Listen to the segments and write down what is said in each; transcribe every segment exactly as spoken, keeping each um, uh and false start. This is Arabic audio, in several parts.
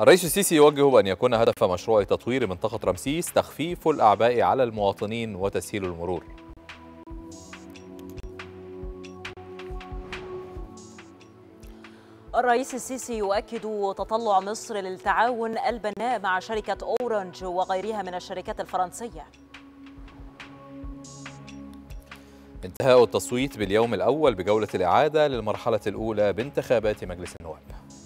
الرئيس السيسي يوجه بأن يكون هدف مشروع تطوير منطقة رمسيس تخفيف الأعباء على المواطنين وتسهيل المرور. الرئيس السيسي يؤكد تطلع مصر للتعاون البناء مع شركة أورنج وغيرها من الشركات الفرنسية. انتهاء التصويت باليوم الأول بجولة الإعادة للمرحلة الأولى بانتخابات مجلس النواب.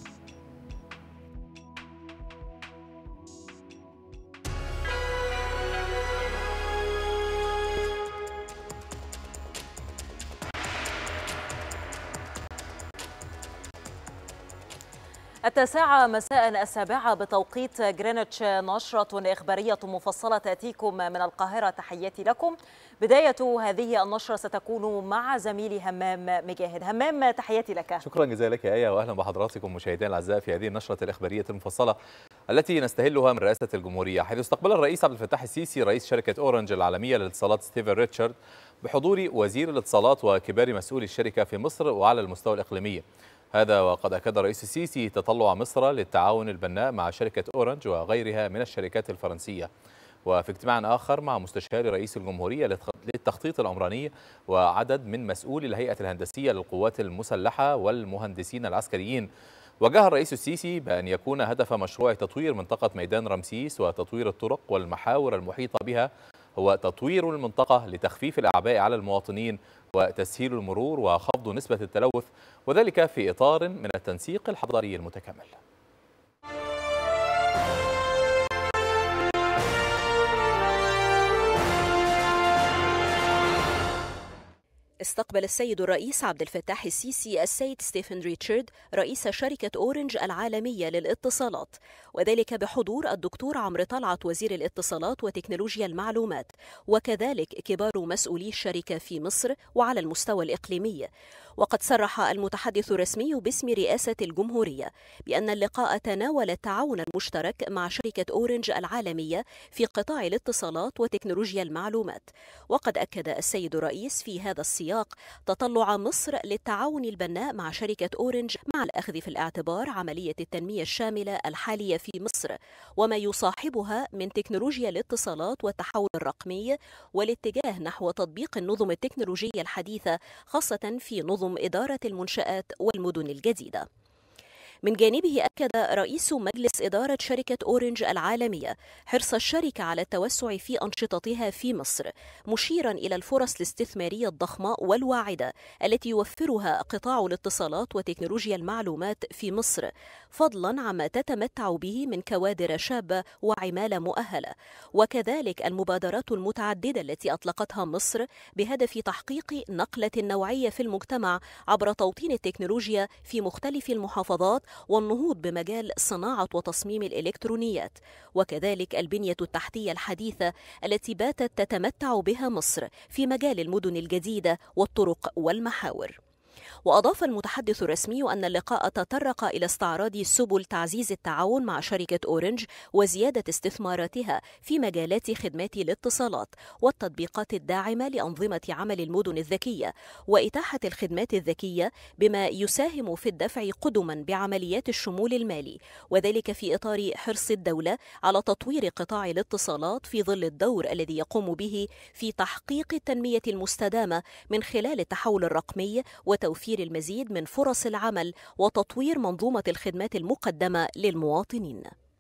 التاسعة مساء السابعة بتوقيت جرينتش، نشرة إخبارية مفصلة تأتيكم من القاهرة. تحياتي لكم. بداية هذه النشرة ستكون مع زميلي همام مجاهد. همام، تحياتي لك. شكرا جزيلا لك يا آية، وأهلا بحضراتكم مشاهدينا الأعزاء في هذه النشرة الإخبارية المفصلة التي نستهلها من رئاسة الجمهورية، حيث استقبل الرئيس عبد الفتاح السيسي رئيس شركة أورنج العالمية للاتصالات ستيفن ريتشارد بحضور وزير الاتصالات وكبار مسؤولي الشركة في مصر وعلى المستوى الإقليمي. هذا وقد أكد الرئيس السيسي تطلع مصر للتعاون البناء مع شركة أورنج وغيرها من الشركات الفرنسية. وفي اجتماع آخر مع مستشار رئيس الجمهورية للتخطيط العمراني وعدد من مسؤولي الهيئة الهندسية للقوات المسلحة والمهندسين العسكريين، وجه الرئيس السيسي بأن يكون هدف مشروع تطوير منطقة ميدان رمسيس وتطوير الطرق والمحاور المحيطة بها هو تطوير المنطقة لتخفيف الأعباء على المواطنين وتسهيل المرور وخفض نسبة التلوث، وذلك في إطار من التنسيق الحضاري المتكامل. استقبل السيد الرئيس عبد الفتاح السيسي السيد ستيفن ريتشارد رئيس شركة أورنج العالمية للاتصالات، وذلك بحضور الدكتور عمرو طلعت وزير الاتصالات وتكنولوجيا المعلومات، وكذلك كبار مسؤولي الشركة في مصر وعلى المستوى الإقليمي. وقد صرح المتحدث الرسمي باسم رئاسة الجمهورية بأن اللقاء تناول التعاون المشترك مع شركة أورنج العالمية في قطاع الاتصالات وتكنولوجيا المعلومات. وقد أكد السيد الرئيس في هذا السياق تطلع مصر للتعاون البناء مع شركة أورنج مع الأخذ في الاعتبار عملية التنمية الشاملة الحالية في مصر وما يصاحبها من تكنولوجيا الاتصالات والتحول الرقمي، والاتجاه نحو تطبيق النظم التكنولوجية الحديثة خاصة في نظم إدارة المنشآت والمدن الجديدة. من جانبه أكد رئيس مجلس إدارة شركة أورنج العالمية حرص الشركة على التوسع في أنشطتها في مصر، مشيرا إلى الفرص الاستثمارية الضخمة والواعدة التي يوفرها قطاع الاتصالات وتكنولوجيا المعلومات في مصر، فضلا عما تتمتع به من كوادر شابة وعمالة مؤهلة، وكذلك المبادرات المتعددة التي أطلقتها مصر بهدف تحقيق نقلة نوعية في المجتمع عبر توطين التكنولوجيا في مختلف المحافظات والنهوض بمجال صناعة وتصميم الإلكترونيات، وكذلك البنية التحتية الحديثة التي باتت تتمتع بها مصر في مجال المدن الجديدة والطرق والمحاور. وأضاف المتحدث الرسمي أن اللقاء تطرق إلى استعراض سبل تعزيز التعاون مع شركة أورنج وزيادة استثماراتها في مجالات خدمات الاتصالات والتطبيقات الداعمة لأنظمة عمل المدن الذكية وإتاحة الخدمات الذكية، بما يساهم في الدفع قدما بعمليات الشمول المالي، وذلك في إطار حرص الدولة على تطوير قطاع الاتصالات في ظل الدور الذي يقوم به في تحقيق التنمية المستدامة من خلال التحول الرقمي وتوفير المزيد من فرص العمل وتطوير منظومة الخدمات المقدمة للمواطنين.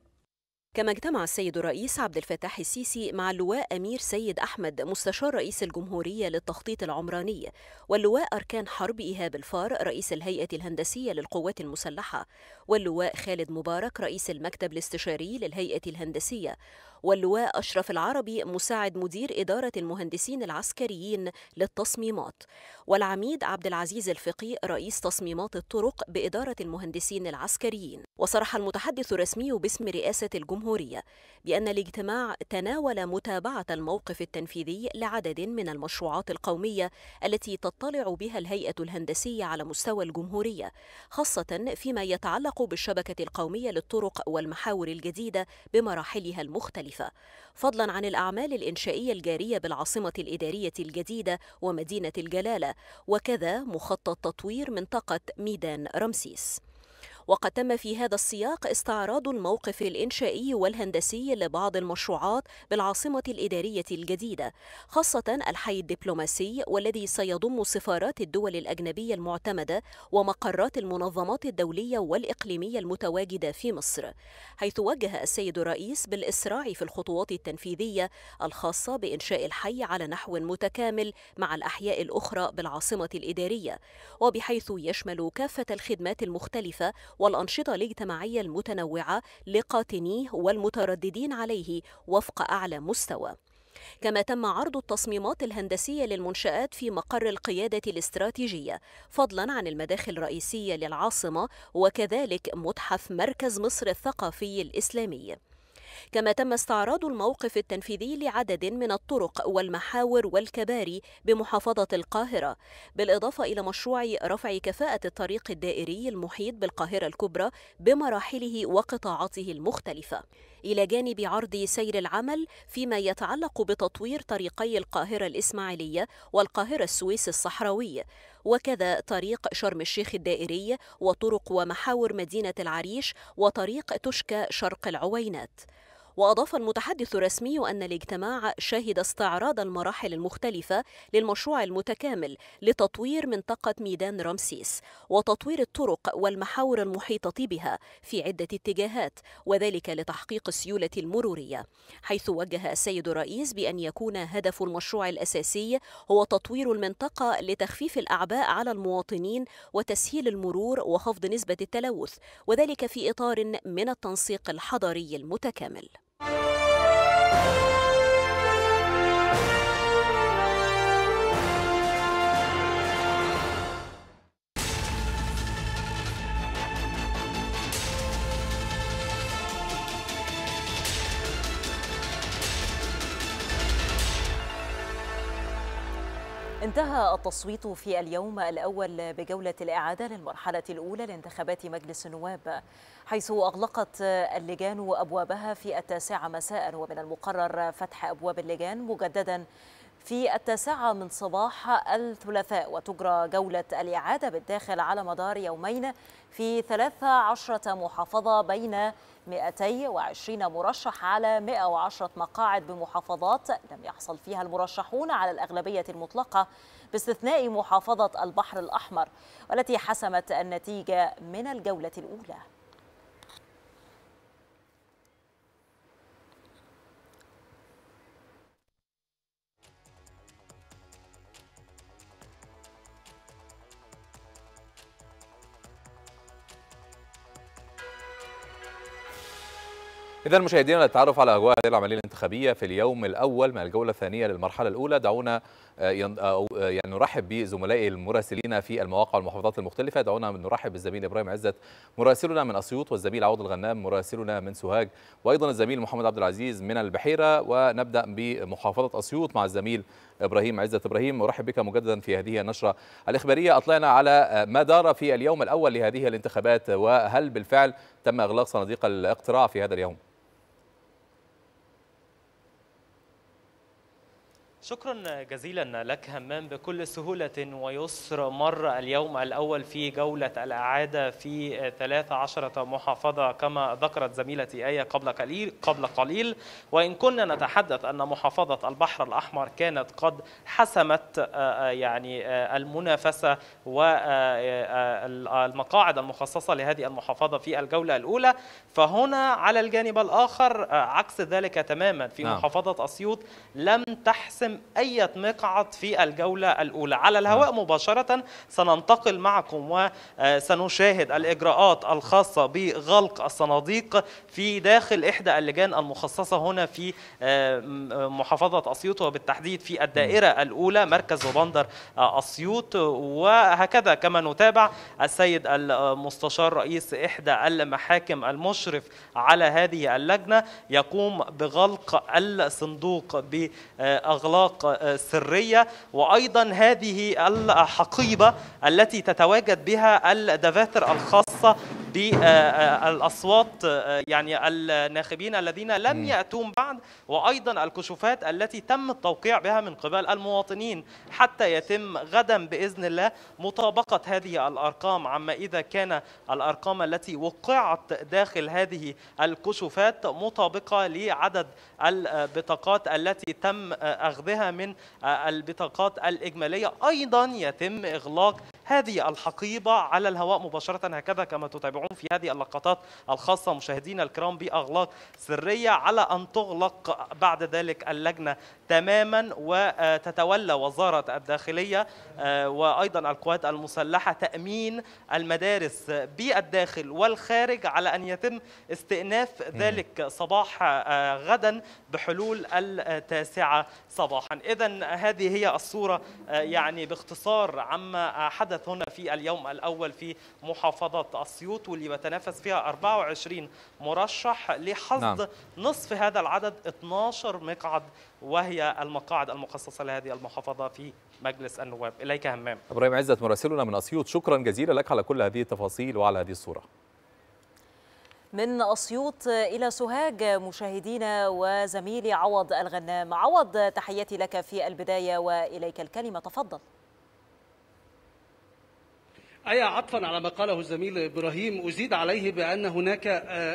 كما اجتمع السيد الرئيس عبد الفتاح السيسي مع اللواء أمير سيد أحمد مستشار رئيس الجمهورية للتخطيط العمراني، واللواء أركان حرب إيهاب الفار رئيس الهيئة الهندسية للقوات المسلحة، واللواء خالد مبارك رئيس المكتب الاستشاري للهيئة الهندسية، واللواء أشرف العربي مساعد مدير إدارة المهندسين العسكريين للتصميمات، والعميد عبد العزيز الفقي رئيس تصميمات الطرق بإدارة المهندسين العسكريين. وصرح المتحدث الرسمي باسم رئاسة الجمهورية بأن الاجتماع تناول متابعة الموقف التنفيذي لعدد من المشروعات القومية التي تطلع بها الهيئة الهندسية على مستوى الجمهورية، خاصة فيما يتعلق بالشبكة القومية للطرق والمحاور الجديدة بمراحلها المختلفة، فضلا عن الأعمال الإنشائية الجارية بالعاصمة الإدارية الجديدة ومدينة الجلالة، وكذا مخطط تطوير منطقة ميدان رمسيس. وقد تم في هذا السياق استعراض الموقف الإنشائي والهندسي لبعض المشروعات بالعاصمة الإدارية الجديدة، خاصة الحي الدبلوماسي والذي سيضم سفارات الدول الأجنبية المعتمدة ومقرات المنظمات الدولية والإقليمية المتواجدة في مصر، حيث وجه السيد الرئيس بالإسراع في الخطوات التنفيذية الخاصة بإنشاء الحي على نحو متكامل مع الأحياء الأخرى بالعاصمة الإدارية، وبحيث يشمل كافة الخدمات المختلفة والأنشطة الاجتماعية المتنوعة لقاطنيه والمترددين عليه وفق أعلى مستوى. كما تم عرض التصميمات الهندسية للمنشآت في مقر القيادة الاستراتيجية، فضلا عن المداخل الرئيسية للعاصمة وكذلك متحف مركز مصر الثقافي الإسلامي. كما تم استعراض الموقف التنفيذي لعدد من الطرق والمحاور والكباري بمحافظة القاهرة، بالإضافة إلى مشروع رفع كفاءة الطريق الدائري المحيط بالقاهرة الكبرى بمراحله وقطاعاته المختلفة، إلى جانب عرض سير العمل فيما يتعلق بتطوير طريقي القاهرة الإسماعيلية والقاهرة السويس الصحراوي، وكذا طريق شرم الشيخ الدائري وطرق ومحاور مدينة العريش وطريق تشكى شرق العوينات. وأضاف المتحدث الرسمي أن الاجتماع شهد استعراض المراحل المختلفة للمشروع المتكامل لتطوير منطقة ميدان رمسيس وتطوير الطرق والمحاور المحيطة بها في عدة اتجاهات، وذلك لتحقيق السيولة المرورية، حيث وجه السيد الرئيس بأن يكون هدف المشروع الأساسي هو تطوير المنطقة لتخفيف الأعباء على المواطنين وتسهيل المرور وخفض نسبة التلوث، وذلك في إطار من التنسيق الحضري المتكامل. انتهى التصويت في اليوم الأول بجولة الإعادة للمرحلة الأولى لانتخابات مجلس النواب، حيث أغلقت اللجان أبوابها في التاسعة مساء، ومن المقرر فتح أبواب اللجان مجددا في التاسعة من صباح الثلاثاء، وتجرى جولة الإعادة بالداخل على مدار يومين في ثلاث عشرة محافظة بين مئتين وعشرين مرشح على مئة وعشرة مقاعد بمحافظات لم يحصل فيها المرشحون على الأغلبية المطلقة باستثناء محافظة البحر الأحمر، والتي حسمت النتيجة من الجولة الأولى. إذا مشاهدينا للتعرف على أجواء العملية الانتخابية في اليوم الأول من الجولة الثانية للمرحلة الأولى، دعونا يعني نرحب بزملائي المراسلين في المواقع والمحافظات المختلفة. دعونا نرحب بالزميل إبراهيم عزت مراسلنا من أسيوط، والزميل عوض الغنام مراسلنا من سوهاج، وأيضا الزميل محمد عبد العزيز من البحيرة. ونبدأ بمحافظة أسيوط مع الزميل إبراهيم عزت. إبراهيم، أرحب بك مجددا في هذه النشرة الإخبارية. أطلعنا على ما دار في اليوم الأول لهذه الانتخابات، وهل بالفعل تم إغلاق صناديق الاقتراع في هذا اليوم؟ شكرا جزيلا لك همام. بكل سهولة ويسر مر اليوم الأول في جولة الإعادة في ثلاث عشرة محافظة كما ذكرت زميلتي آية قبل قليل قبل قليل وإن كنا نتحدث أن محافظة البحر الأحمر كانت قد حسمت يعني المنافسة والمقاعد المخصصة لهذه المحافظة في الجولة الأولى، فهنا على الجانب الآخر عكس ذلك تماما. في نعم. محافظة أسيوط لم تحسم أي مقعد في الجولة الأولى. على الهواء مباشرة سننتقل معكم وسنشاهد الإجراءات الخاصة بغلق الصناديق في داخل إحدى اللجان المخصصة هنا في محافظة أسيوط، وبالتحديد في الدائرة الأولى مركز وبندر أسيوط. وهكذا كما نتابع السيد المستشار رئيس إحدى المحاكم المشرف على هذه اللجنة يقوم بغلق الصندوق بأغلاق سرية، وأيضا هذه الحقيبة التي تتواجد بها الدفاتر الخاصة بالأصوات يعني الناخبين الذين لم يأتون بعد، وأيضا الكشوفات التي تم التوقيع بها من قبل المواطنين، حتى يتم غدا بإذن الله مطابقة هذه الأرقام عما إذا كان الأرقام التي وقعت داخل هذه الكشوفات مطابقة لعدد البطاقات التي تم أخذها من البطاقات الإجمالية. أيضا يتم إغلاق هذه الحقيبة على الهواء مباشرة، هكذا كما تتابعون في هذه اللقطات الخاصة مشاهدينا الكرام بأغلاق سرية، على أن تغلق بعد ذلك اللجنة تماما، وتتولى وزارة الداخلية وأيضا القوات المسلحة تأمين المدارس بالداخل والخارج، على أن يتم استئناف ذلك صباح غدا بحلول التاسعة صباحا. إذن هذه هي الصورة يعني باختصار عما حدث هنا في اليوم الأول في محافظة أسيوط، واللي بتنافس فيها أربعة وعشرين مرشح لحصد نعم. نصف هذا العدد، اثني عشر مقعد، وهي المقاعد المخصصة لهذه المحافظة في مجلس النواب. إليك همام. إبراهيم عزت مراسلنا من أسيوط، شكرا جزيلا لك على كل هذه التفاصيل وعلى هذه الصورة. من أسيوط إلى سوهاج مشاهدينا وزميلي عوض الغنام. عوض، تحياتي لك في البداية وإليك الكلمة، تفضل. أي عطفا على ما قاله الزميل إبراهيم، أزيد عليه بأن هناك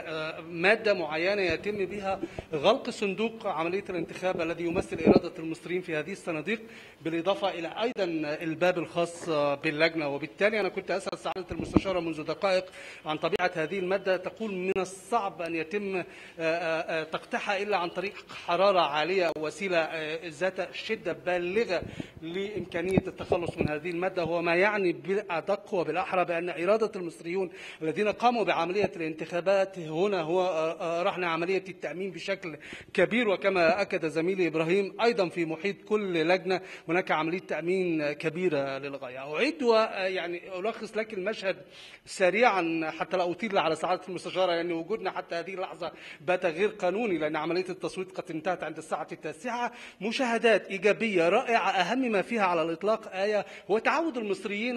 مادة معينة يتم بها غلق صندوق عملية الانتخاب الذي يمثل إرادة المصريين في هذه الصناديق، بالإضافة إلى أيضا الباب الخاص باللجنة. وبالتالي أنا كنت أسأل سعادة المستشارة منذ دقائق عن طبيعة هذه المادة، تقول من الصعب أن يتم تقطيعها إلا عن طريق حرارة عالية أو وسيلة ذات شدة بالغة لإمكانية التخلص من هذه المادة، هو ما يعني بالأدق وبالأحرى بأن إرادة المصريون الذين قاموا بعملية الانتخابات هنا هو رهن عملية التأمين بشكل كبير. وكما أكد زميلي إبراهيم أيضا في محيط كل لجنة هناك عملية تأمين كبيرة للغاية. أعيد ويعني ألخص لك المشهد سريعا حتى لا أطيل على سعادة المستشارة، لأن يعني وجودنا حتى هذه اللحظة بات غير قانوني، لأن عملية التصويت قد انتهت عند الساعة التاسعة. مشاهدات إيجابية رائعة، أهم ما فيها على الإطلاق آية هو تعود المصريين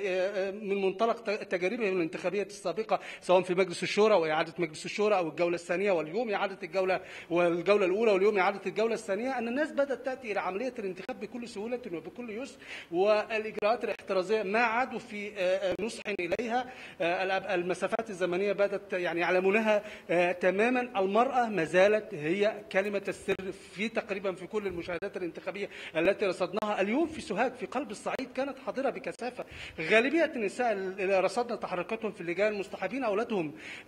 من منطلق تجاربهم الانتخابية السابقة، سواء في مجلس الشورى وإعادة مجلس الشورى أو الجولة الثانية واليوم إعادة الجولة والجولة الأولى واليوم إعادة الجولة الثانية، أن الناس بدأت تأتي إلى عملية الانتخاب بكل سهولة وبكل يسر، والإجراءات الاحترازية ما عادوا في نصح إليها. المسافات الزمنية بدأت يعني يعلمونها تماما. المرأة ما زالت هي كلمة السر في تقريبا في كل المشاهدات الانتخابية التي رصدناها. اليوم في سوهاج في قلب الصعيد كانت حاضرة بكثافة. غالبية النساء اللي رصدنا تحركاتهم في اللجان مصطحبين أولادهم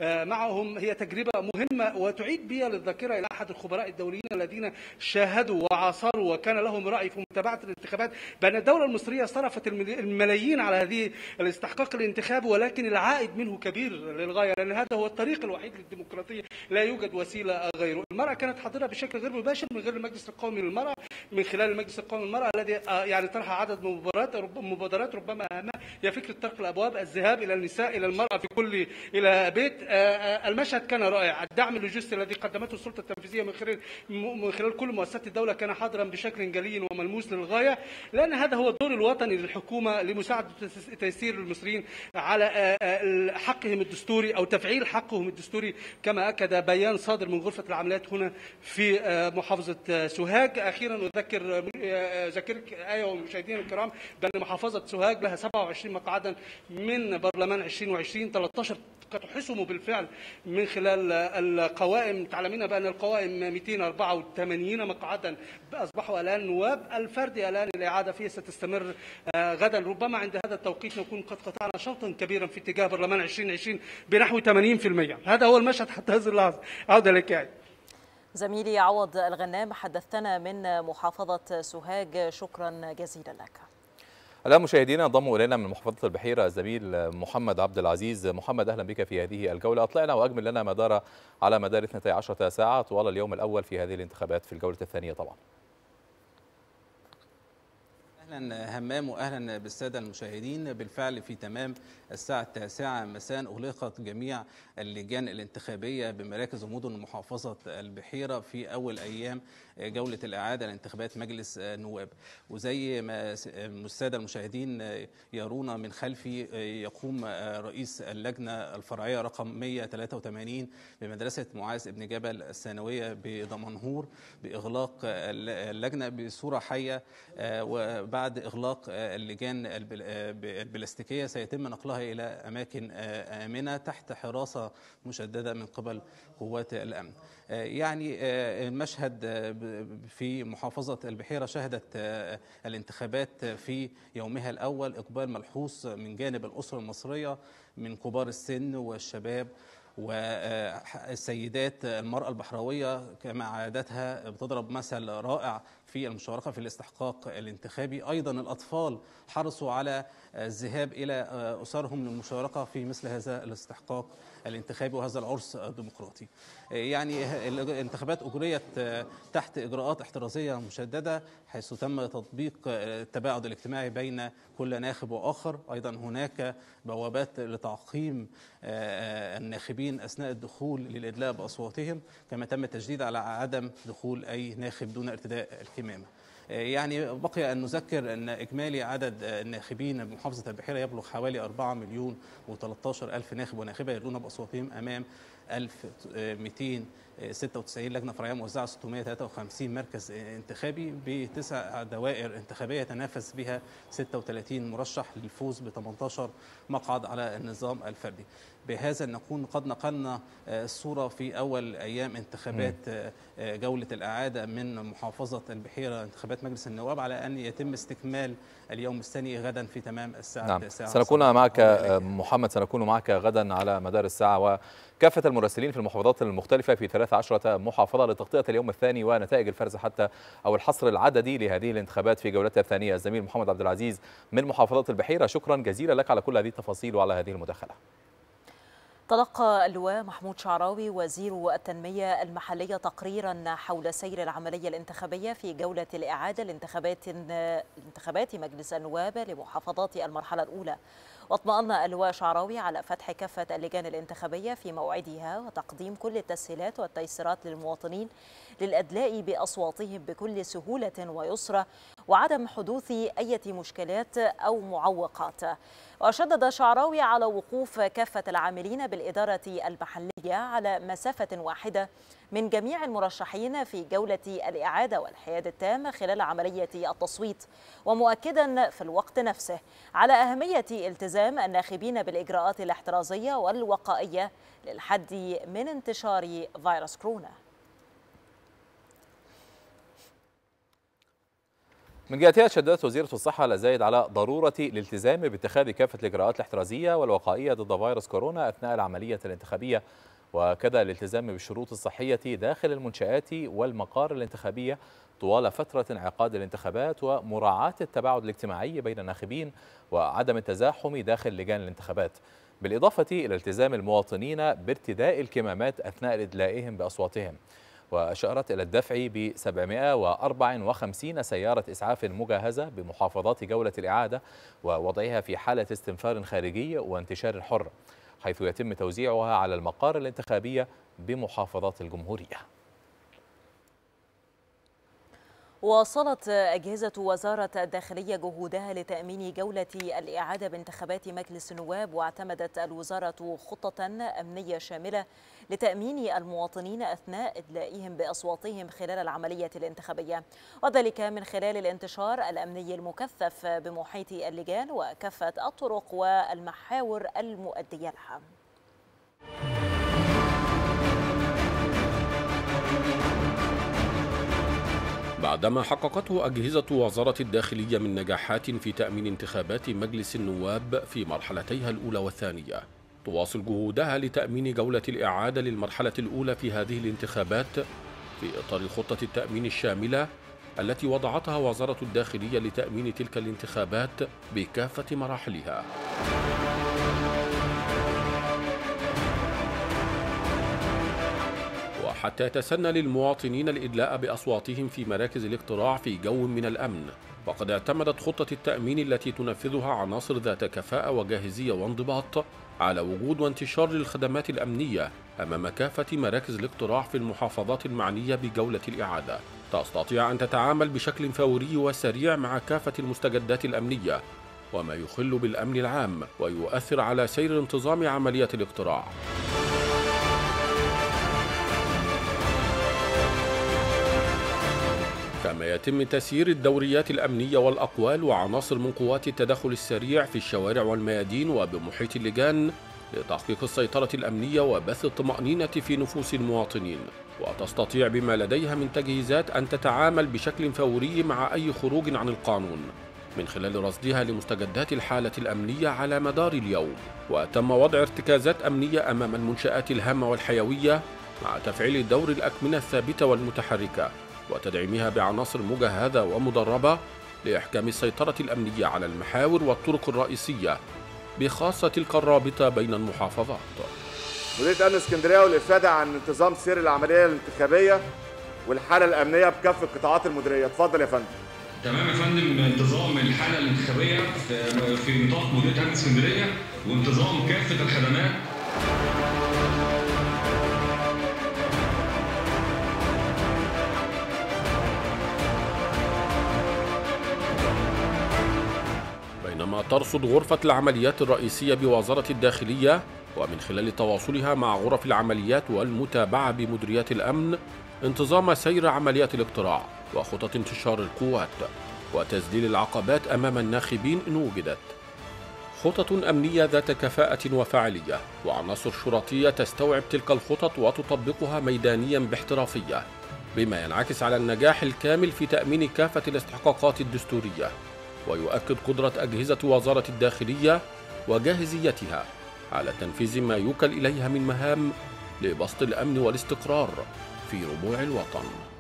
معهم، هي تجربة مهمة وتعيد بها للذاكرة إلى أحد الخبراء الدوليين الذين شاهدوا وعاصروا وكان لهم رأي في متابعة الانتخابات، بأن الدولة المصرية صرفت الملايين على هذه الاستحقاق الانتخابي، ولكن العائد منه كبير للغاية، لأن هذا هو الطريق الوحيد للديمقراطية، لا يوجد وسيلة غيره. المرأة كانت حاضرة بشكل غير مباشر من غير المجلس القومي للمرأة، من خلال المجلس القومي للمرأة الذي يعني طرح عدد مبادرات مبادرات ربما أهمها هي فكرة طرق الأبواب، الذهاب إلى النساء إلى المرأة في كل إلى بيت. المشهد كان رائع. الدعم اللوجستي الذي قدمته السلطة التنفيذية من خلال من خلال كل مؤسسات الدولة كان حاضرا بشكل جلي وملموس للغاية، لأن هذا هو الدور الوطني للحكومة لمساعدة تيسير المصريين على حقهم الدستوري أو تفعيل حقهم الدستوري، كما أكد بيان صادر من غرفة العمليات هنا في محافظة سوهاج. أخيرا أذكر ذكرك آية ومشاهدينا الكرام بأن محافظة سوهاج لها سبعة وعشرين مقعدا من برلمان ألفين وعشرين، ثلاثة عشر قد حسموا بالفعل من خلال القوائم. تعلمين بأن القوائم مئتين وأربعة وثمانين مقعدا أصبحوا الآن نواب. الفردي الآن الإعادة فيه ستستمر غدا، ربما عند هذا التوقيت نكون قد قطعنا شوطا كبيرا في اتجاه برلمان ألفين وعشرين بنحو ثمانين بالمئة. هذا هو المشهد حتى هذه اللحظة. عودة لك يعني. زميلي عوض الغنام حدثنا من محافظة سوهاج، شكرا جزيلا لك. الآن مشاهدينا انضموا إلينا من محافظة البحيرة الزميل محمد عبد العزيز. محمد، أهلا بك في هذه الجولة. أطلعنا وأجمل لنا ما دار على مدار اثنتي عشرة ساعة طوال اليوم الأول في هذه الانتخابات في الجولة الثانية طبعا. أهلا همام وأهلا بالسادة المشاهدين. بالفعل في تمام الساعة التاسعة مساء أغلقت جميع اللجان الانتخابية بمراكز ومدن محافظة البحيرة في أول أيام جولة الإعادة لانتخابات مجلس النواب. وزي ما السادة المشاهدين يرون من خلفي، يقوم رئيس اللجنة الفرعية رقم مئة وثلاثة وثمانين بمدرسة معاذ بن جبل الثانوية بدمنهور بإغلاق اللجنة بصورة حية، وبعد إغلاق اللجان البلاستيكية سيتم نقلها إلى أماكن آمنة تحت حراسة مشددة من قبل قوات الأمن. يعني المشهد في محافظة البحيرة شهدت الانتخابات في يومها الأول إقبال ملحوظ من جانب الأسرة المصرية من كبار السن والشباب والسيدات. المرأة البحراوية كما عادتها بتضرب مثل رائع في المشاركة في الاستحقاق الانتخابي. أيضا الأطفال حرصوا على الذهاب إلى أسرهم للمشاركة في مثل هذا الاستحقاق الانتخابي وهذا العرس الديمقراطي. يعني الانتخابات أجريت تحت إجراءات احترازية مشددة، حيث تم تطبيق التباعد الاجتماعي بين كل ناخب وآخر. أيضا هناك بوابات لتعقيم الناخبين أثناء الدخول للإدلاء بأصواتهم، كما تم التشديد على عدم دخول أي ناخب دون ارتداء الكمامة. يعني بقي أن نذكر أن إجمالي عدد الناخبين بمحافظة البحيرة يبلغ حوالي أربعة مليون وثلاثة عشر ألف ناخب وناخبة يدلون بأصواتهم أمام ألف ومئتين وستة وتسعين لجنة فرعية موزعة ستمئة وثلاثة وخمسين مركز انتخابي بتسع دوائر انتخابية يتنافس بها ستة وثلاثين مرشح للفوز ب ثمانية عشر مقعد على النظام الفردي. بهذا نكون قد نقلنا الصورة في أول أيام انتخابات جولة الإعادة من محافظة البحيرة انتخابات مجلس النواب، على أن يتم استكمال اليوم الثاني غدا في تمام الساعة نعم. التاسعة. سنكون معك محمد، سنكون معك غدا على مدار الساعة، وكافة المراسلين في المحافظات المختلفة في ثلاث عشرة محافظة لتغطية اليوم الثاني ونتائج الفرز حتى أو الحصر العددي لهذه الانتخابات في جولتها الثانية. الزميل محمد عبد العزيز من محافظات البحيرة، شكرا جزيلا لك على كل هذه التفاصيل وعلى هذه المداخلة. تلقى اللواء محمود شعراوي وزير التنمية المحلية تقريرا حول سير العملية الانتخابية في جولة الإعادة لانتخابات انتخابات مجلس النواب لمحافظات المرحلة الأولى. واطمأن اللواء شعراوي على فتح كافة اللجان الانتخابية في موعدها وتقديم كل التسهيلات والتيسيرات للمواطنين للأدلاء بأصواتهم بكل سهولة ويسرى وعدم حدوث أي مشكلات أو معوقات. وشدد شعراوي على وقوف كافة العاملين بالإدارة المحلية على مسافة واحدة من جميع المرشحين في جولة الإعادة والحياد التام خلال عملية التصويت، ومؤكدا في الوقت نفسه على أهمية التزام الناخبين بالإجراءات الاحترازية والوقائية للحد من انتشار فيروس كورونا. من جهتها شددت وزيرة الصحة الزايد على ضرورة الالتزام باتخاذ كافة الإجراءات الاحترازية والوقائية ضد فيروس كورونا أثناء العملية الانتخابية، وكذا الالتزام بالشروط الصحية داخل المنشآت والمقار الانتخابية طوال فترة انعقاد الانتخابات، ومراعاة التباعد الاجتماعي بين الناخبين وعدم التزاحم داخل لجان الانتخابات، بالإضافة إلى التزام المواطنين بارتداء الكمامات أثناء إدلائهم بأصواتهم. وأشارت إلى الدفع ب سبعمئة وأربعة وخمسين سيارة إسعاف مجهزة بمحافظات جولة الإعادة ووضعها في حالة استنفار خارجي وانتشار حر، حيث يتم توزيعها على المقار الانتخابية بمحافظات الجمهورية. واصلت أجهزة وزارة الداخلية جهودها لتأمين جولة الإعادة بانتخابات مجلس النواب، واعتمدت الوزارة خطة أمنية شاملة لتأمين المواطنين أثناء إدلائهم بأصواتهم خلال العملية الانتخابية، وذلك من خلال الانتشار الأمني المكثف بمحيط اللجان وكافة الطرق والمحاور المؤدية لها. بعدما حققته أجهزة وزارة الداخلية من نجاحات في تأمين انتخابات مجلس النواب في مرحلتيها الأولى والثانية، تواصل جهودها لتأمين جولة الإعادة للمرحلة الأولى في هذه الانتخابات في إطار خطة التأمين الشاملة التي وضعتها وزارة الداخلية لتأمين تلك الانتخابات بكافة مراحلها. وحتى يتسنى للمواطنين الإدلاء بأصواتهم في مراكز الاقتراع في جو من الأمن، وقد اعتمدت خطة التأمين التي تنفذها عناصر ذات كفاءة وجاهزية وانضباط على وجود وانتشار للخدمات الأمنية أمام كافة مراكز الاقتراع في المحافظات المعنية بجولة الإعادة، تستطيع أن تتعامل بشكل فوري وسريع مع كافة المستجدات الأمنية، وما يخل بالأمن العام ويؤثر على سير انتظام عملية الاقتراع. كما يتم تسيير الدوريات الأمنية والأقوال وعناصر من قوات التدخل السريع في الشوارع والميادين وبمحيط اللجان لتحقيق السيطرة الأمنية وبث الطمأنينة في نفوس المواطنين، وتستطيع بما لديها من تجهيزات أن تتعامل بشكل فوري مع أي خروج عن القانون من خلال رصدها لمستجدات الحالة الأمنية على مدار اليوم. وتم وضع ارتكازات أمنية أمام المنشآت الهامة والحيوية مع تفعيل دور الأكمنة الثابتة والمتحركة وتدعيمها بعناصر مجهزة ومدربة لإحكام السيطرة الأمنية على المحاور والطرق الرئيسية بخاصة تلك الرابطة بين المحافظات. مديرية أمن اسكندرية والإفادة عن انتظام سير العملية الانتخابية والحالة الأمنية بكافة قطاعات المديرية. اتفضل يا فندم. تمام يا فندم، انتظام الحالة الانتخابية في نطاق مديرية أمن اسكندرية وانتظام كافة الخدمات. بينما ترصد غرفة العمليات الرئيسية بوزارة الداخلية ومن خلال تواصلها مع غرف العمليات والمتابعة بمديريات الأمن انتظام سير عمليات الاقتراع وخطط انتشار القوات وتذليل العقبات أمام الناخبين إن وجدت. خطط أمنية ذات كفاءة وفاعلية وعناصر شرطية تستوعب تلك الخطط وتطبقها ميدانيا باحترافية، بما ينعكس على النجاح الكامل في تأمين كافة الاستحقاقات الدستورية، ويؤكد قدرة أجهزة وزارة الداخلية وجاهزيتها على تنفيذ ما يوكل إليها من مهام لبسط الأمن والاستقرار في ربوع الوطن.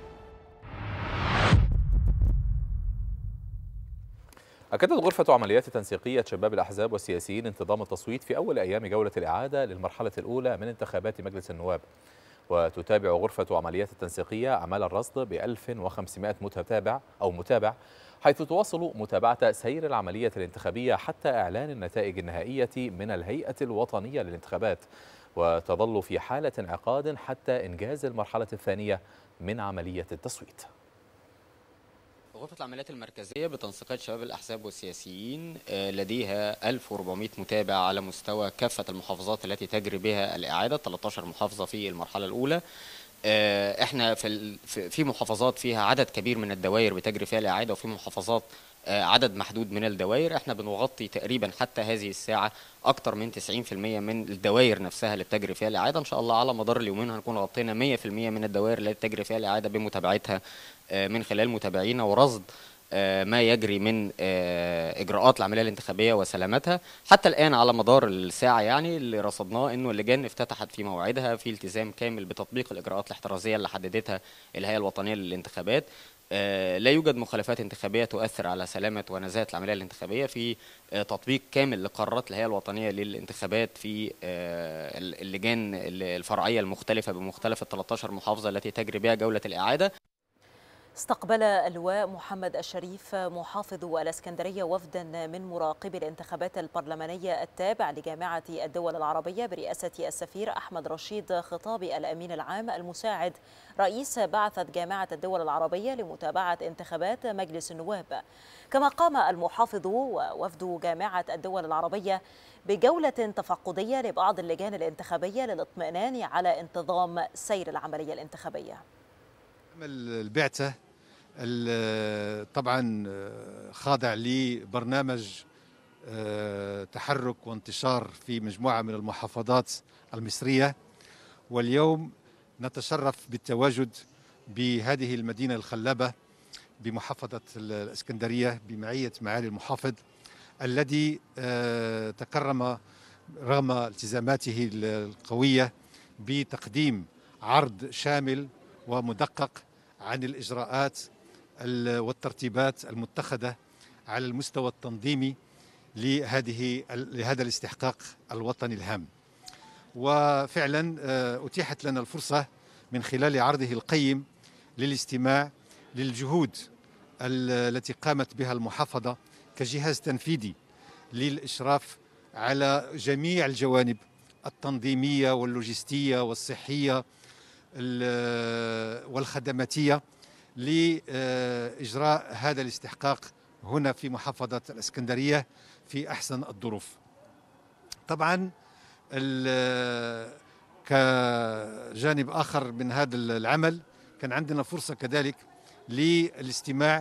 أكدت غرفة عمليات تنسيقية شباب الأحزاب والسياسيين انتظام التصويت في أول أيام جولة الإعادة للمرحلة الأولى من انتخابات مجلس النواب. وتتابع غرفة عمليات التنسيقية أعمال الرصد ب ألف وخمسمائة متابع أو متابع، حيث تواصل متابعة سير العملية الانتخابية حتى إعلان النتائج النهائية من الهيئة الوطنية للانتخابات، وتظل في حالة انعقاد حتى إنجاز المرحلة الثانية من عملية التصويت. غرفة العمليات المركزية بتنسيقات شباب الأحزاب والسياسيين لديها ألف وأربعمائة متابع على مستوى كافة المحافظات التي تجري بها الإعادة، ثلاثة عشر محافظة في المرحلة الأولى. احنا في في محافظات فيها عدد كبير من الدوائر بتجري فيها الإعادة، وفي محافظات عدد محدود من الدوائر. احنا بنغطي تقريبا حتى هذه الساعة أكثر من تسعين بالمئة من الدوائر نفسها اللي بتجري فيها الإعادة. إن شاء الله على مدار اليومين هنكون غطينا مئة بالمئة من الدوائر التي تجري فيها الإعادة بمتابعتها من خلال متابعينا ورصد ما يجري من إجراءات العملية الانتخابية وسلامتها. حتى الآن على مدار الساعة يعني اللي رصدناه إنه اللجان افتتحت في موعدها في التزام كامل بتطبيق الإجراءات الاحترازية اللي حددتها الهيئة الوطنية للانتخابات. لا يوجد مخالفات انتخابية تؤثر على سلامة ونزاهة العملية الانتخابية، في تطبيق كامل لقرارات الهيئة الوطنية للانتخابات في اللجان الفرعية المختلفة بمختلف ال ثلاثة عشر محافظة التي تجري بها جولة الإعادة. استقبل اللواء محمد الشريف محافظ الإسكندرية وفدا من مراقبي الانتخابات البرلمانية التابع لجامعة الدول العربية برئاسة السفير أحمد رشيد خطابي الأمين العام المساعد رئيس بعثة جامعة الدول العربية لمتابعة انتخابات مجلس النواب. كما قام المحافظ ووفد جامعة الدول العربية بجولة تفقدية لبعض اللجان الانتخابية للاطمئنان على انتظام سير العملية الانتخابية. البعثة طبعا خاضع لبرنامج تحرك وانتشار في مجموعة من المحافظات المصرية، واليوم نتشرف بالتواجد بهذه المدينة الخلابة بمحافظة الإسكندرية بمعية معالي المحافظ الذي تكرم رغم التزاماته القوية بتقديم عرض شامل ومدقق عن الإجراءات والترتيبات المتخذة على المستوى التنظيمي لهذه لهذا الاستحقاق الوطني الهام. وفعلا أتيحت لنا الفرصة من خلال عرضه القيم للاستماع للجهود التي قامت بها المحافظة كجهاز تنفيذي للإشراف على جميع الجوانب التنظيمية واللوجستية والصحية والخدماتية لإجراء هذا الاستحقاق هنا في محافظة الإسكندرية في أحسن الظروف. طبعا كجانب آخر من هذا العمل كان عندنا فرصة كذلك للاستماع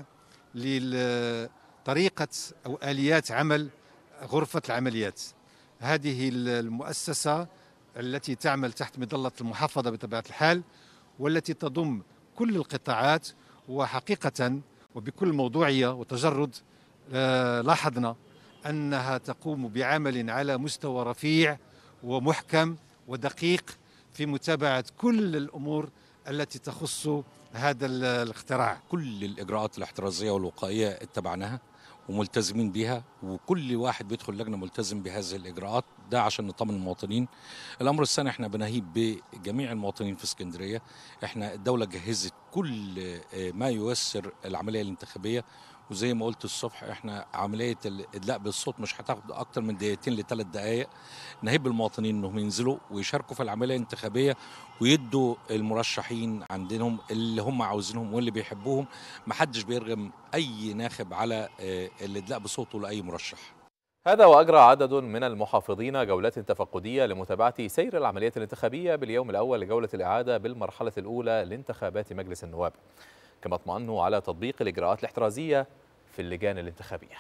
لطريقة أو آليات عمل غرفة العمليات. هذه المؤسسة التي تعمل تحت مظلة المحافظة بطبيعة الحال، والتي تضم كل القطاعات، وحقيقة وبكل موضوعية وتجرد لاحظنا أنها تقوم بعمل على مستوى رفيع ومحكم ودقيق في متابعة كل الأمور التي تخص هذا الاختراع. كل الإجراءات الاحترازية والوقائية اتبعناها وملتزمين بها، وكل واحد بيدخل لجنة ملتزم بهذه الإجراءات، ده عشان نطمن المواطنين. الأمر الثاني احنا بنهيب بجميع المواطنين في اسكندرية. احنا الدولة جهزت كل ما ييسر العملية الانتخابية، وزي ما قلت الصبح احنا عملية الإدلاء بالصوت مش هتاخد أكتر من دقيقتين لثلاث دقائق. نهيب المواطنين انهم ينزلوا ويشاركوا في العملية الانتخابية ويدوا المرشحين عندهم اللي هم عاوزينهم واللي بيحبوهم. محدش بيرغم أي ناخب على الإدلاء بصوته لأي مرشح. هذا وأجرى عدد من المحافظين جولات تفقدية لمتابعة سير العمليات الانتخابية باليوم الأول لجولة الإعادة بالمرحلة الأولى لانتخابات مجلس النواب، كما اطمأنوا على تطبيق الإجراءات الاحترازية في اللجان الانتخابية.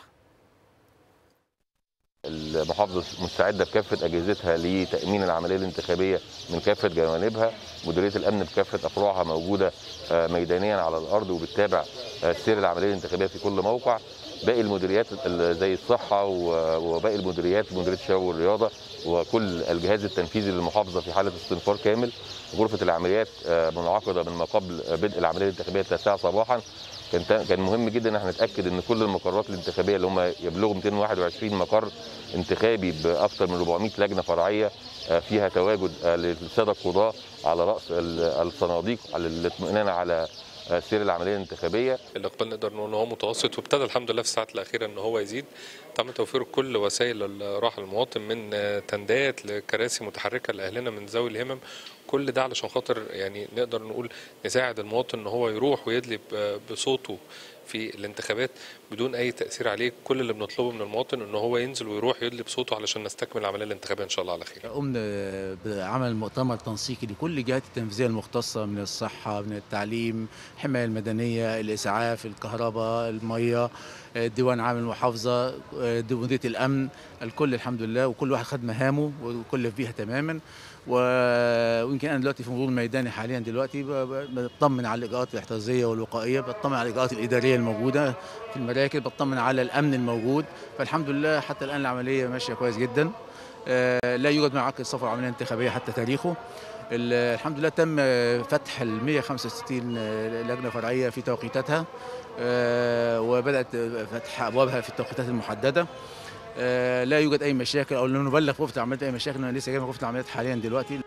المحافظة مستعدة بكافة أجهزتها لتأمين العملية الانتخابية من كافة جوانبها. مديرية الأمن بكافة أفرعها موجودة ميدانيا على الأرض وبتتابع سير العملية الانتخابية في كل موقع. باقي المديريات زي الصحة وباقي المديريات، مديرية الشباب والرياضة وكل الجهاز التنفيذي للمحافظة في حالة استنفار كامل. غرفة العمليات منعقدة من ما قبل بدء العملية الانتخابية التاسعة صباحا. كان كان مهم جدا ان احنا نتاكد ان كل المقرات الانتخابيه اللي هم يبلغوا مئتين وواحد وعشرين مقر انتخابي باكثر من أربعمائة لجنه فرعيه فيها تواجد للساده القضاه على راس الصناديق على الاطمئنان على سير العمليه الانتخابيه. الاقبال نقدر نقول ان هو متوسط، وابتدى الحمد لله في الساعات الاخيره ان هو يزيد. تم توفير كل وسائل الراحه للمواطن، من تندات لكراسي متحركه لاهلنا من ذوي الهمم، كل ده علشان خاطر يعني نقدر نقول نساعد المواطن ان هو يروح ويدلي بصوته في الانتخابات بدون اي تاثير عليه. كل اللي بنطلبه من المواطن ان هو ينزل ويروح يدلي بصوته علشان نستكمل العمليه الانتخابيه ان شاء الله على خير. قمنا بعمل مؤتمر تنسيقي لكل الجهات التنفيذيه المختصه، من الصحه، من التعليم، الحمايه المدنيه، الاسعاف، الكهرباء، الميه، ديوان عام المحافظه، مديريه الامن، الكل الحمد لله، وكل واحد خد مهامه وكل فيها تماما. ويمكن انا دلوقتي في مرور ميداني حاليا دلوقتي بطمن على الاجراءات الاحترازيه والوقائيه، بطمن على الاجراءات الاداريه الموجوده في المراكز، بطمن على الامن الموجود. فالحمد لله حتى الان العمليه ماشيه كويس جدا. لا يوجد معاقد السفر عمليه انتخابيه حتى تاريخه. الحمد لله تم فتح ال مئة وخمسة وستين لجنه فرعيه في توقيتاتها، وبدات فتح ابوابها في التوقيتات المحدده. لا يوجد اي مشاكل او نبلغ غرفه العمليات اي مشاكل. انا لسه جاي من غرفه العمليات حاليا دلوقتي.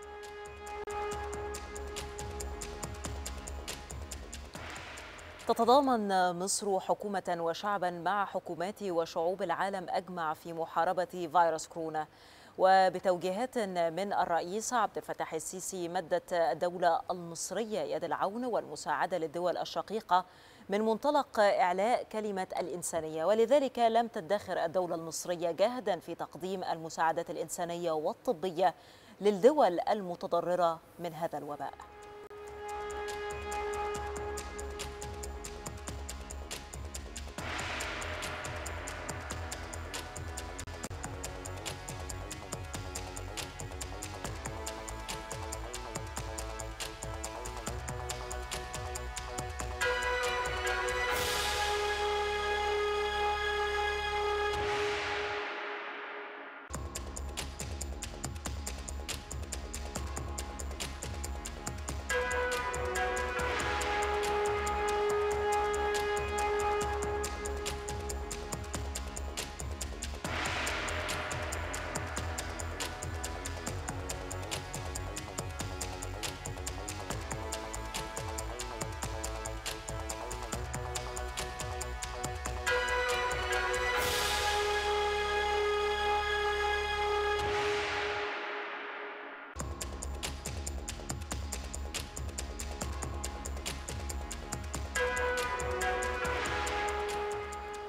تتضامن مصر حكومة وشعبا مع حكومات وشعوب العالم أجمع في محاربة فيروس كورونا. وبتوجيهات من الرئيس عبد الفتاح السيسي مدت الدولة المصرية يد العون والمساعدة للدول الشقيقة من منطلق إعلاء كلمة الإنسانية، ولذلك لم تدخر الدولة المصرية جهدا في تقديم المساعدات الإنسانية والطبية للدول المتضررة من هذا الوباء.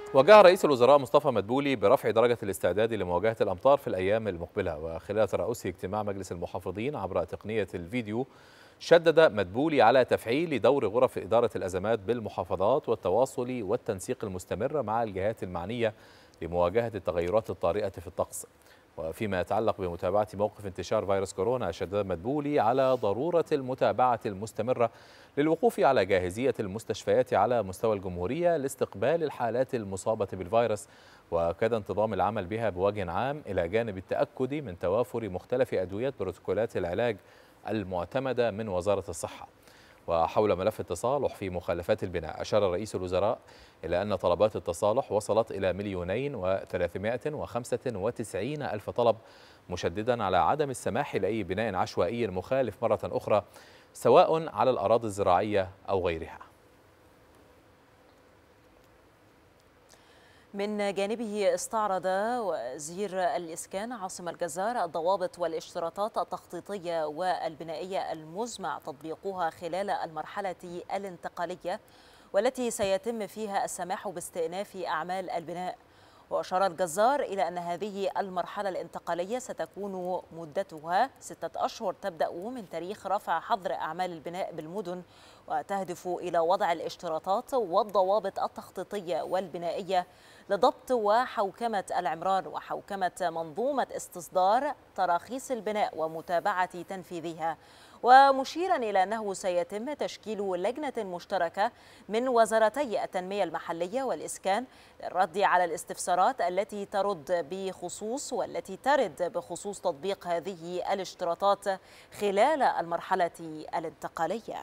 وجه رئيس الوزراء مصطفى مدبولي برفع درجة الاستعداد لمواجهة الأمطار في الأيام المقبلة. وخلال ترأسه اجتماع مجلس المحافظين عبر تقنية الفيديو، شدد مدبولي على تفعيل دور غرف إدارة الأزمات بالمحافظات والتواصل والتنسيق المستمر مع الجهات المعنية لمواجهة التغيرات الطارئة في الطقس. وفيما يتعلق بمتابعة موقف انتشار فيروس كورونا، شدد مدبولي على ضرورة المتابعة المستمرة للوقوف على جاهزية المستشفيات على مستوى الجمهورية لاستقبال الحالات المصابة بالفيروس، وكذا انتظام العمل بها بوجه عام، إلى جانب التأكد من توافر مختلف أدوية بروتوكولات العلاج المعتمدة من وزارة الصحة. وحول ملف التصالح في مخلفات البناء، أشار رئيس الوزراء إلى أن طلبات التصالح وصلت إلى مليونين وثلاثمائة وخمسة وتسعين ألف طلب، مشددا على عدم السماح لأي بناء عشوائي مخالف مرة أخرى، سواء على الأراضي الزراعية أو غيرها. من جانبه، استعرض وزير الإسكان عاصم الجزار الضوابط والاشتراطات التخطيطية والبنائية المزمع تطبيقها خلال المرحلة الانتقالية، والتي سيتم فيها السماح باستئناف أعمال البناء. وأشار الجزار إلى أن هذه المرحلة الانتقالية ستكون مدتها ستة أشهر تبدأ من تاريخ رفع حظر أعمال البناء بالمدن، وتهدف إلى وضع الاشتراطات والضوابط التخطيطية والبنائية لضبط وحوكمة العمران وحوكمة منظومة استصدار تراخيص البناء ومتابعة تنفيذها. ومشيرا إلى أنه سيتم تشكيل لجنة مشتركة من وزارتي التنمية المحلية والإسكان للرد على الاستفسارات التي ترد بخصوص والتي ترد بخصوص تطبيق هذه الاشتراطات خلال المرحلة الانتقالية.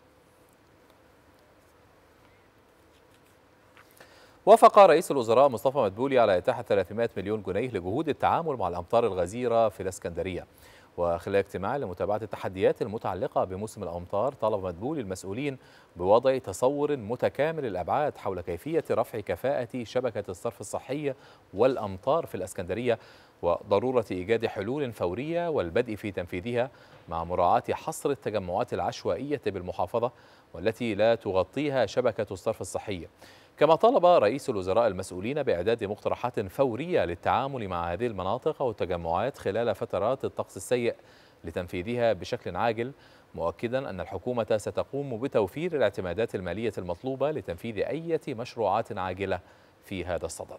وافق رئيس الوزراء مصطفى مدبولي على إتاحة ثلاثمائة مليون جنيه لجهود التعامل مع الأمطار الغزيرة في الإسكندرية. وخلال اجتماع لمتابعة التحديات المتعلقة بموسم الأمطار، طالب مدبولي المسؤولين بوضع تصور متكامل الأبعاد حول كيفية رفع كفاءة شبكة الصرف الصحي والأمطار في الإسكندرية، وضرورة إيجاد حلول فورية والبدء في تنفيذها مع مراعاة حصر التجمعات العشوائية بالمحافظة والتي لا تغطيها شبكة الصرف الصحي. كما طالب رئيس الوزراء المسؤولين بإعداد مقترحات فورية للتعامل مع هذه المناطق والتجمعات خلال فترات الطقس السيء لتنفيذها بشكل عاجل، مؤكدا أن الحكومة ستقوم بتوفير الاعتمادات المالية المطلوبة لتنفيذ أي مشروعات عاجلة في هذا الصدد.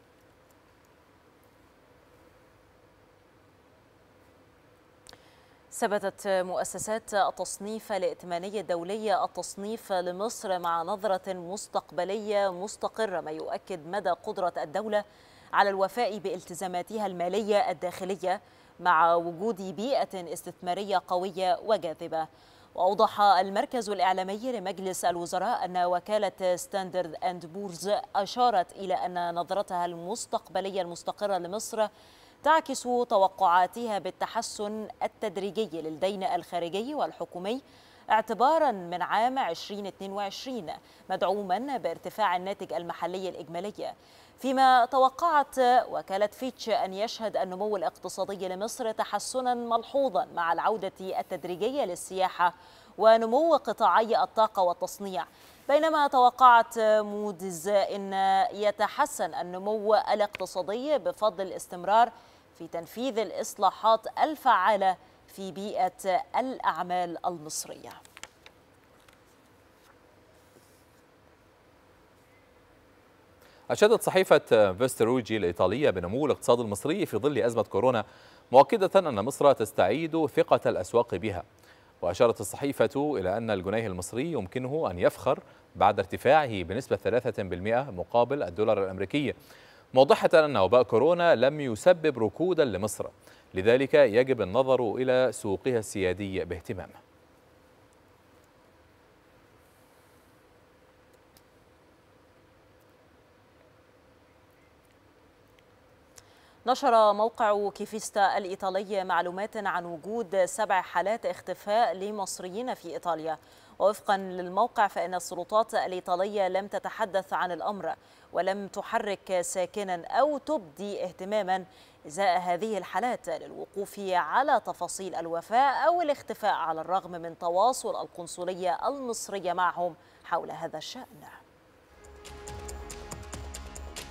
ثبتت مؤسسات التصنيف الائتماني الدولي التصنيف لمصر مع نظرة مستقبلية مستقرة، ما يؤكد مدى قدرة الدولة على الوفاء بالتزاماتها المالية الداخلية مع وجود بيئة استثمارية قوية وجاذبة. وأوضح المركز الإعلامي لمجلس الوزراء أن وكالة ستاندرد أند بورز أشارت إلى أن نظرتها المستقبلية المستقرة لمصر تعكس توقعاتها بالتحسن التدريجي للدين الخارجي والحكومي اعتبارا من عام ألفين واثنين وعشرين، مدعوما بارتفاع الناتج المحلي الإجمالي. فيما توقعت وكالة فيتش أن يشهد النمو الاقتصادي لمصر تحسنا ملحوظا مع العودة التدريجية للسياحة ونمو قطاعي الطاقة والتصنيع، بينما توقعت موديز أن يتحسن النمو الاقتصادي بفضل الاستمرار في تنفيذ الإصلاحات الفعالة في بيئة الأعمال المصرية. أشادت صحيفة فيستروجي الإيطالية بنمو الاقتصاد المصري في ظل أزمة كورونا، مؤكدة أن مصر تستعيد ثقة الأسواق بها. وأشارت الصحيفة إلى أن الجنيه المصري يمكنه أن يفخر بعد ارتفاعه بنسبة ثلاثة بالمئة مقابل الدولار الأمريكي، موضحة أن وباء كورونا لم يسبب ركودا لمصر، لذلك يجب النظر إلى سوقها السيادي باهتمام. نشر موقع كيفيستا الإيطالي معلومات عن وجود سبع حالات اختفاء لمصريين في إيطاليا. ووفقا للموقع فإن السلطات الإيطالية لم تتحدث عن الأمر ولم تحرك ساكنا أو تبدي اهتماما إزاء هذه الحالات للوقوف على تفاصيل الوفاة أو الاختفاء، على الرغم من تواصل القنصلية المصرية معهم حول هذا الشأن.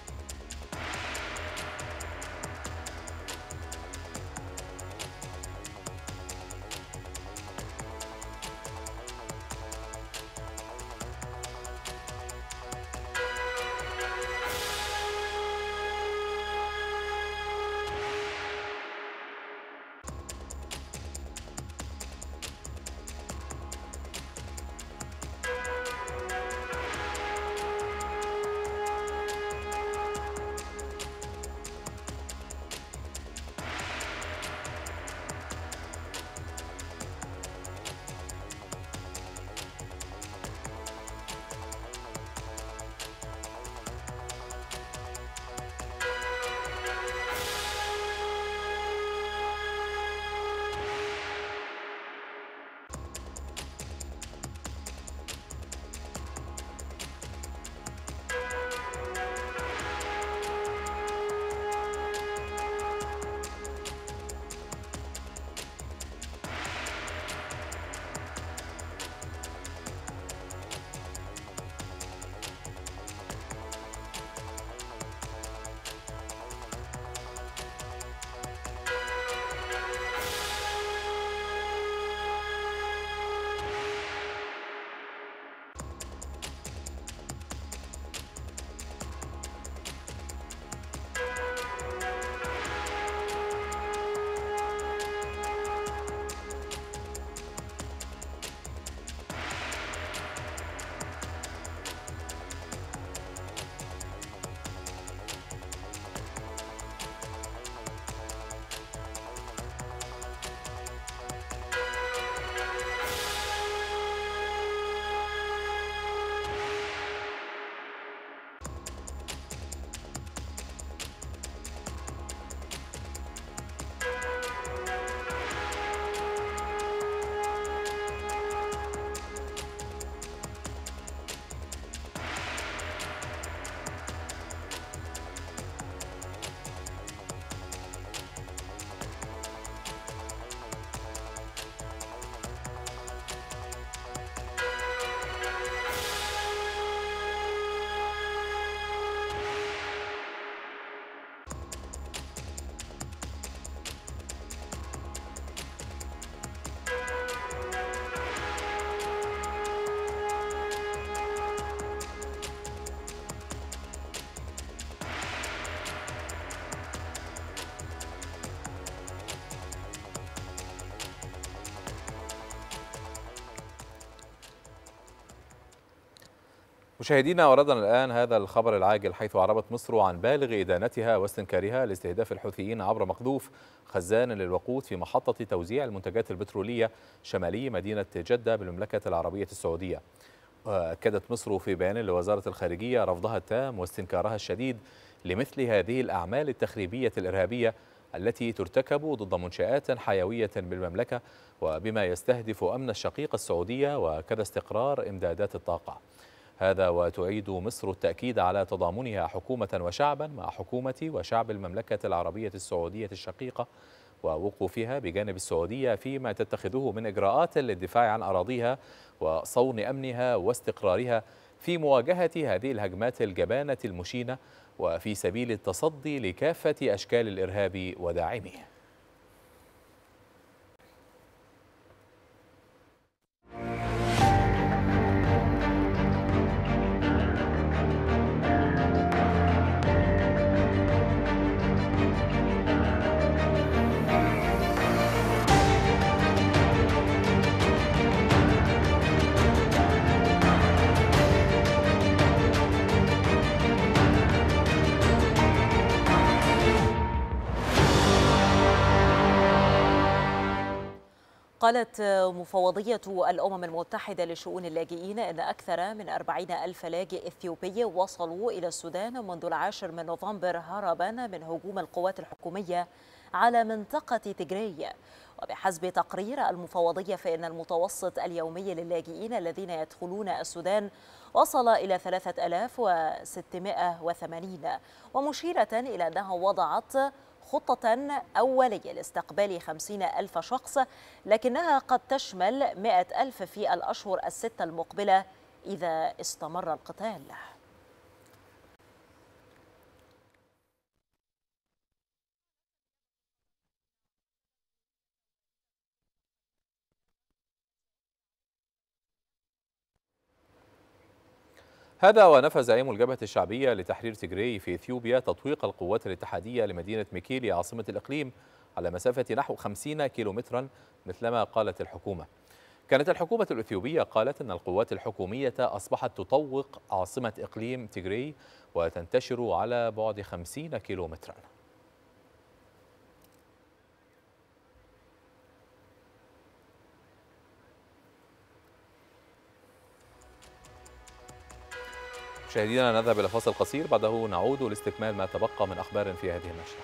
مشاهدينا، وردنا الآن هذا الخبر العاجل، حيث أعربت مصر عن بالغ إدانتها واستنكارها لاستهداف الحوثيين عبر مقذوف خزان للوقود في محطة توزيع المنتجات البترولية شمالي مدينة جدة بالمملكة العربية السعودية. وأكدت مصر في بيان لوزارة الخارجية رفضها التام واستنكارها الشديد لمثل هذه الأعمال التخريبية الإرهابية التي ترتكب ضد منشآت حيوية بالمملكة، وبما يستهدف أمن الشقيقة السعودية وكذا استقرار إمدادات الطاقة. هذا وتعيد مصر التأكيد على تضامنها حكومة وشعبا مع حكومة وشعب المملكة العربية السعودية الشقيقة، ووقوفها بجانب السعودية فيما تتخذه من إجراءات للدفاع عن أراضيها وصون أمنها واستقرارها في مواجهة هذه الهجمات الجبانة المشينة، وفي سبيل التصدي لكافة أشكال الإرهاب وداعميه. قالت مفوضية الأمم المتحدة لشؤون اللاجئين أن أكثر من أربعين ألف لاجئ إثيوبي وصلوا إلى السودان منذ العاشر من نوفمبر هربا من هجوم القوات الحكومية على منطقة تيغراي. وبحسب تقرير المفوضية فإن المتوسط اليومي للاجئين الذين يدخلون السودان وصل إلى ثلاثة آلاف وستمائة وثمانين، ومشيرة إلى أنها وضعت خطة أولية لاستقبال خمسين ألف شخص، لكنها قد تشمل مائة ألف في الأشهر الستة المقبلة إذا استمر القتال. هذا ونفى زعيم الجبهة الشعبية لتحرير تيغراي في إثيوبيا تطويق القوات الاتحادية لمدينة ميكيلي عاصمة الإقليم على مسافة نحو خمسين كيلومترا مثلما قالت الحكومة. كانت الحكومة الإثيوبية قالت أن القوات الحكومية أصبحت تطوق عاصمة إقليم تيغراي وتنتشر على بعد خمسين كيلومترا. مشاهدينا، نذهب إلى فاصل قصير، بعده نعود لاستكمال ما تبقى من أخبار في هذه النشرة.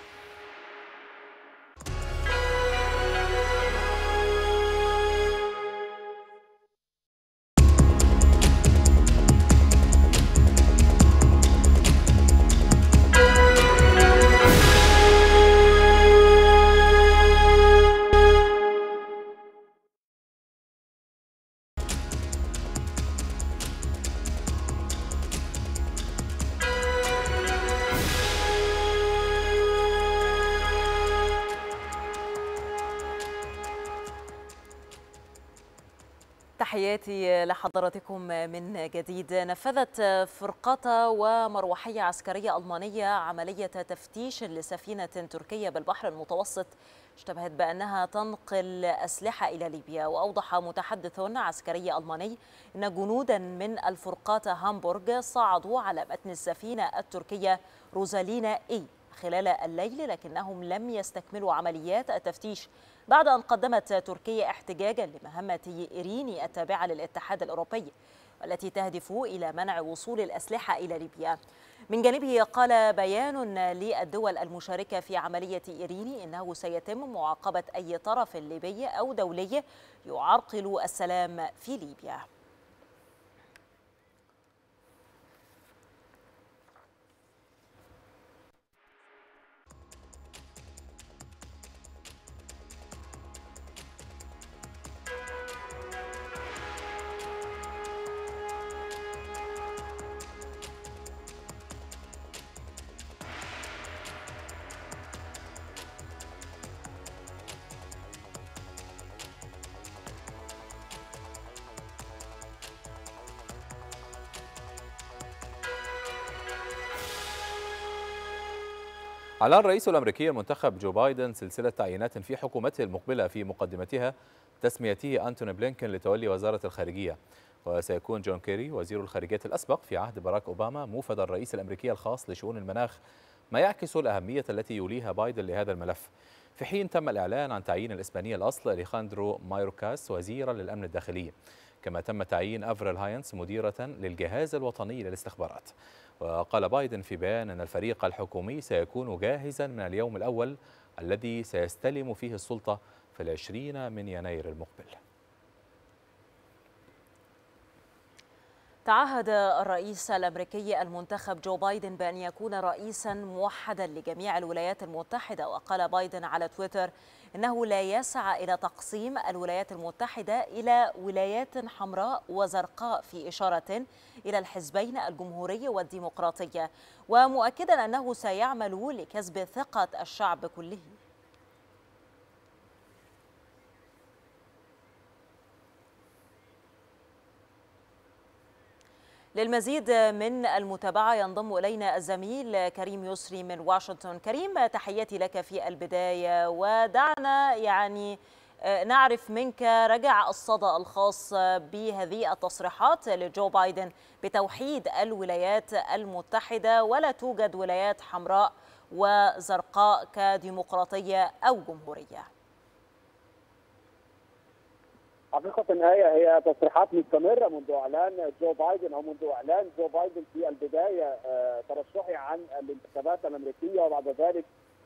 تحياتي لحضراتكم من جديد. نفذت فرقة ومروحية عسكرية ألمانية عملية تفتيش لسفينة تركية بالبحر المتوسط اشتبهت بأنها تنقل أسلحة إلى ليبيا. وأوضح متحدث عسكري ألماني أن جنودا من الفرقات هامبورغ صعدوا على متن السفينة التركية روزالينا إي خلال الليل، لكنهم لم يستكملوا عمليات التفتيش بعد أن قدمت تركيا احتجاجا لمهمة إيريني التابعة للاتحاد الأوروبي والتي تهدف إلى منع وصول الأسلحة إلى ليبيا. من جانبه قال بيان للدول المشاركة في عملية إيريني إنه سيتم معاقبة أي طرف ليبي أو دولي يعرقل السلام في ليبيا. أعلن الرئيس الأمريكي المنتخب جو بايدن سلسلة تعيينات في حكومته المقبلة، في مقدمتها تسميته أنتوني بلينكين لتولي وزارة الخارجية. وسيكون جون كيري وزير الخارجية الأسبق في عهد باراك أوباما موفد الرئيس الأمريكي الخاص لشؤون المناخ، ما يعكس الأهمية التي يوليها بايدن لهذا الملف، في حين تم الإعلان عن تعيين الإسباني الأصل أليخاندرو مايوركاس وزيرا للأمن الداخلي، كما تم تعيين أفريل هاينز مديرة للجهاز الوطني للاستخبارات. وقال بايدن في بيان أن الفريق الحكومي سيكون جاهزا من اليوم الأول الذي سيستلم فيه السلطة في العشرين من يناير المقبل. تعهد الرئيس الأمريكي المنتخب جو بايدن بأن يكون رئيسا موحدا لجميع الولايات المتحدة. وقال بايدن على تويتر إنه لا يسعى إلى تقسيم الولايات المتحدة إلى ولايات حمراء وزرقاء، في إشارة إلى الحزبين الجمهوري والديمقراطية، ومؤكدا أنه سيعمل لكسب ثقة الشعب كله. للمزيد من المتابعة ينضم إلينا الزميل كريم يسري من واشنطن. كريم، تحياتي لك في البداية، ودعنا يعني نعرف منك رجع الصدى الخاص بهذه التصريحات لجو بايدن بتوحيد الولايات المتحدة، ولا توجد ولايات حمراء وزرقاء كديمقراطية أو جمهورية. حقيقة هي هي تصريحات مستمرة منذ إعلان جو بايدن أو منذ إعلان جو بايدن في البداية ترشحه عن الانتخابات الأمريكية، وبعد ذلك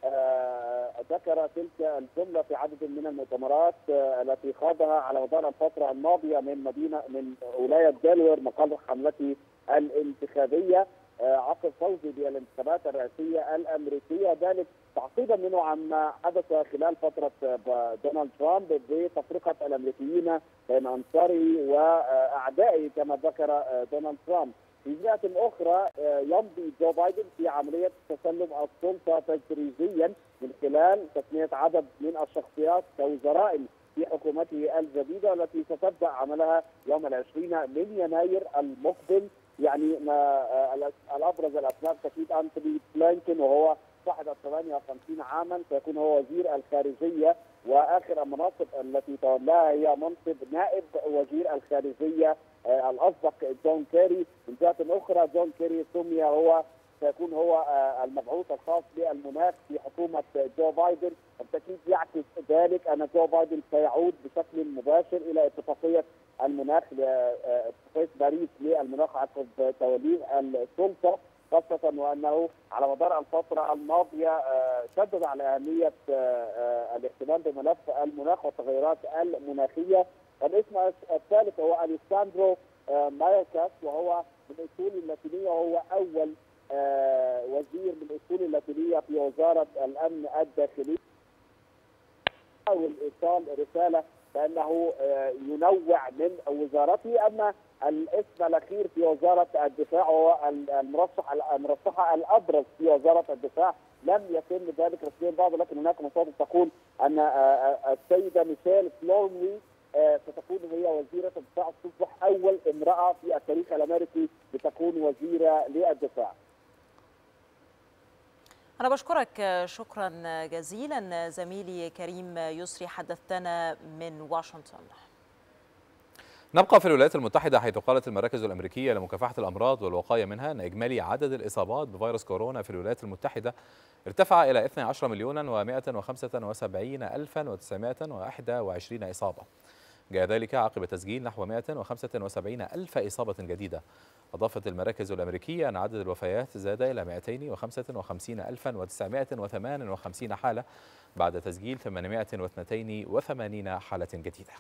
ذكر تلك الجملة في عدد من المؤتمرات التي خاضها على مدار الفترة الماضية من مدينة من ولاية دلوير مقر حملته الانتخابية عقب فوزه بالانتخابات الرئاسية الأمريكية، ذلك تعقيبا منه عما حدث خلال فترة دونالد ترامب بتفرقة الأمريكيين بين أنصاره وأعدائه كما ذكر دونالد ترامب. في جهة أخرى يمضي جو بايدن في عملية تسلم السلطة تدريجيا من خلال تسمية عدد من الشخصيات كوزراء في حكومته الجديدة التي ستبدأ عملها يوم العشرين من يناير المقبل. يعني ما الأبرز الأسماء تكيد أنتوني بلينكن وهو صاحب ثمانية وخمسين عاما، سيكون هو وزير الخارجية، وآخر المناصب التي تولاها هي منصب نائب وزير الخارجية الأسبق جون كيري. من جهة أخرى جون كيري سمي هو سيكون هو المبعوث الخاص بالمناخ في حكومة جو بايدن. بالتأكيد يعكس ذلك أن جو بايدن سيعود بشكل مباشر إلى اتفاقية المناخ، اتفاقية باريس للمناخ عقب توليه السلطة، خاصة وأنه على مدار الفترة الماضية شدد على أهمية الاهتمام بملف المناخ والتغيرات المناخية. الاسم الثالث هو أليساندرو مايوركاس، وهو من أصول اللاتينية، وهو أول وزير من أصول اللاتينية في وزارة الأمن الداخلي. حاول إيصال رسالة بأنه ينوع من وزارته. أما الاسم الأخير في وزارة الدفاع هو المرشح المرشحة الأبرز في وزارة الدفاع، لم يتم ذلك رسميا بعد، لكن هناك مصادر تقول أن السيدة ميشيل فلورني ستكون هي وزيرة الدفاع، تصبح أول امرأة في التاريخ الأمريكي لتكون وزيرة للدفاع. أنا بشكرك شكرا جزيلا زميلي كريم يسري، حدثتنا من واشنطن. نبقى في الولايات المتحدة، حيث قالت المراكز الأمريكية لمكافحة الأمراض والوقاية منها أن إجمالي عدد الإصابات بفيروس كورونا في الولايات المتحدة ارتفع إلى اثني عشر مليون ومائة وخمسة وسبعين ألفا وتسعمائة وواحد وعشرين إصابة. جاء ذلك عقب تسجيل نحو مائة وخمسة وسبعين ألف إصابة جديدة. أضافت المراكز الأمريكية أن عدد الوفيات زاد إلى مائتين وخمسة وخمسين ألفا وتسعمائة وثمانية وخمسين حالة بعد تسجيل ثمانمائة واثنين وثمانين حالة جديدة.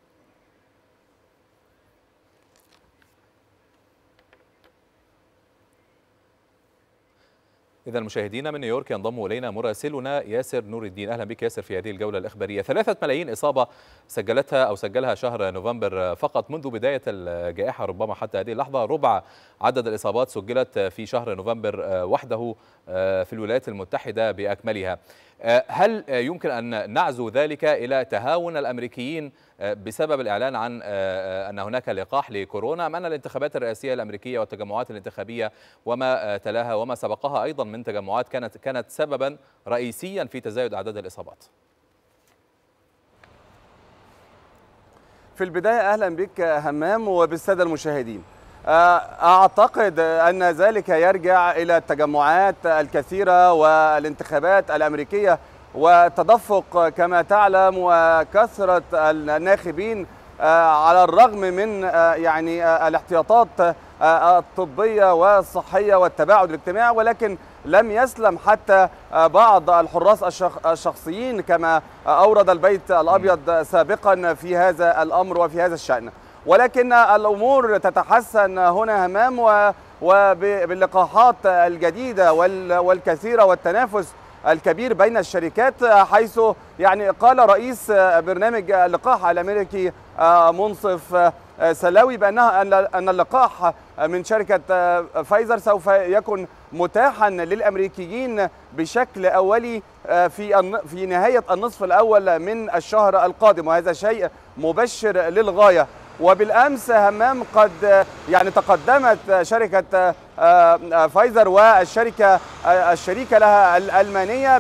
إذا مشاهدينا من نيويورك ينضم إلينا مراسلنا ياسر نور الدين. أهلا بك ياسر في هذه الجولة الإخبارية. ثلاثة ملايين إصابة سجلتها أو سجلها شهر نوفمبر فقط منذ بداية الجائحة، ربما حتى هذه اللحظة ربع عدد الإصابات سجلت في شهر نوفمبر وحده في الولايات المتحدة بأكملها. هل يمكن أن نعزو ذلك إلى تهاون الأمريكيين بسبب الإعلان عن أن هناك لقاح لكورونا، أم أن الانتخابات الرئاسية الأمريكية والتجمعات الانتخابية وما تلاها وما سبقها أيضا من تجمعات كانت كانت سببا رئيسيا في تزايد أعداد الإصابات؟ في البداية أهلا بك همام وبالسادة المشاهدين. أعتقد أن ذلك يرجع إلى التجمعات الكثيرة والانتخابات الأمريكية والتدفق كما تعلم وكثرة الناخبين على الرغم من يعني الاحتياطات الطبية والصحية والتباعد الاجتماعي، ولكن لم يسلم حتى بعض الحراس الشخصيين كما أورد البيت الأبيض سابقا في هذا الأمر وفي هذا الشأن. ولكن الأمور تتحسن هنا همام وباللقاحات الجديدة والكثيرة والتنافس الكبير بين الشركات، حيث يعني قال رئيس برنامج اللقاح الأمريكي منصف سلاوي بأنها أن اللقاح من شركة فايزر سوف يكون متاحا للأمريكيين بشكل أولي في في نهاية النصف الأول من الشهر القادم، وهذا شيء مبشر للغاية. وبالأمس همام قد يعني تقدمت شركة فايزر والشركة الشريكة لها الألمانية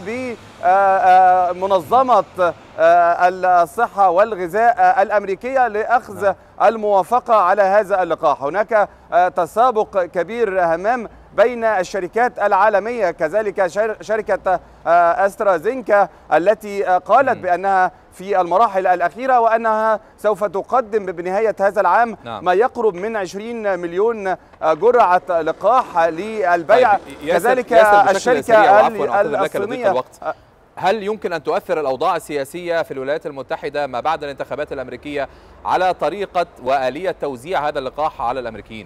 بمنظمة الصحة والغذاء الأمريكية لأخذ الموافقة على هذا اللقاح. هناك تسابق كبير همام بين الشركات العالمية، كذلك شركة أسترازينكا التي قالت بأنها في المراحل الأخيرة وأنها سوف تقدم بنهاية هذا العام نعم. ما يقرب من عشرين مليون جرعة لقاح للبيع. طيب ياسر كذلك ياسر الشركة الصينية. هل يمكن أن تؤثر الأوضاع السياسية في الولايات المتحدة ما بعد الانتخابات الأمريكية على طريقة وآلية توزيع هذا اللقاح على الأمريكيين؟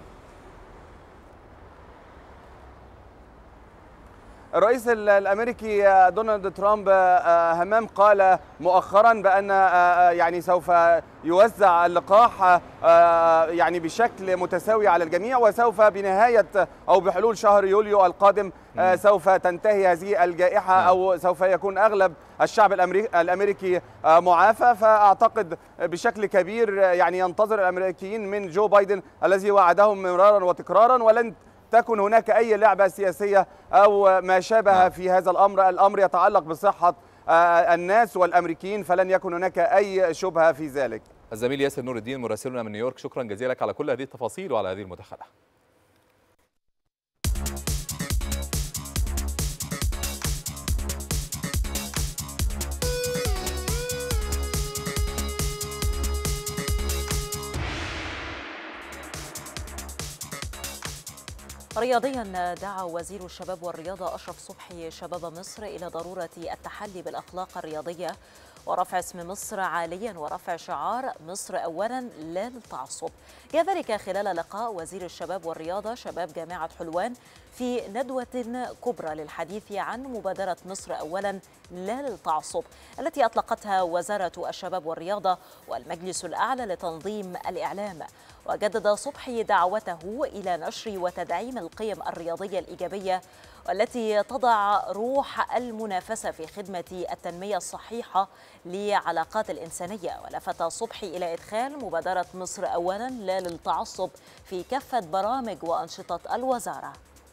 الرئيس الامريكي دونالد ترامب همام قال مؤخرا بان يعني سوف يوزع اللقاح يعني بشكل متساوي على الجميع، وسوف بنهايه او بحلول شهر يوليو القادم سوف تنتهي هذه الجائحه او سوف يكون اغلب الشعب الامريكي معافى. فاعتقد بشكل كبير يعني ينتظر الامريكيين من جو بايدن الذي وعدهم مرارا وتكرارا، ولن تكن هناك أي لعبة سياسية أو ما شابه في هذا الأمر. الأمر يتعلق بصحة الناس والأمريكيين، فلن يكن هناك أي شبهة في ذلك. الزميل ياسر نور الدين مراسلنا من نيويورك، شكرا جزيلا لك على كل هذه التفاصيل وعلى هذه المداخلة. رياضيا، دعا وزير الشباب والرياضة أشرف صبحي شباب مصر إلى ضرورة التحلي بالأخلاق الرياضية ورفع اسم مصر عاليا ورفع شعار مصر أولا لا للتعصب. جاء ذلك خلال لقاء وزير الشباب والرياضة شباب جامعة حلوان في ندوة كبرى للحديث عن مبادرة مصر أولا لا للتعصب التي أطلقتها وزارة الشباب والرياضة والمجلس الأعلى لتنظيم الإعلام. وجدد صبحي دعوته إلى نشر وتدعيم القيم الرياضية الإيجابية والتي تضع روح المنافسة في خدمة التنمية الصحيحة للعلاقات الإنسانية. ولفت صبحي إلى إدخال مبادرة مصر أولا لا للتعصب في كافة برامج وأنشطة الوزارة.